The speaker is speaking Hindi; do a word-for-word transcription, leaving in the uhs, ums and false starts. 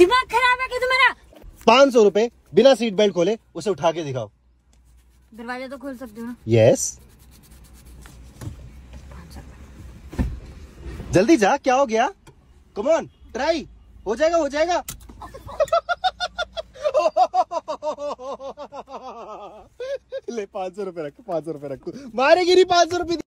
दिमाग खराब है कि तुम्हारा? पाँच सौ रुपए बिना सीट बेल्ट खोले उसे उठा के दिखाओ। दरवाजा तो खोल सकते हो ना? यस। जल्दी जा, क्या हो गया? Come on, try. हो जाएगा हो जाएगा। ले पाँच सौ रुपए रख, पाँच सौ रुपए रख, मारेगी नहीं पाँच सौ रुपए।